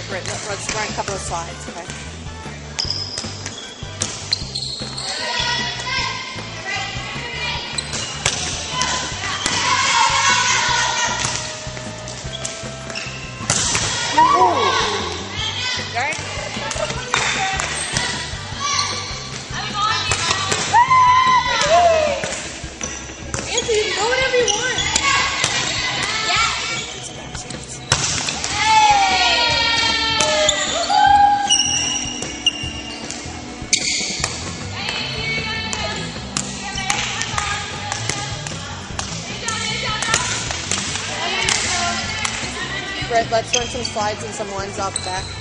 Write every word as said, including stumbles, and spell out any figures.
right, Britt, let's run a couple of slides, okay? Right? Anthony, you can go whatever you want. Brett, let's run some slides and some ones off the back.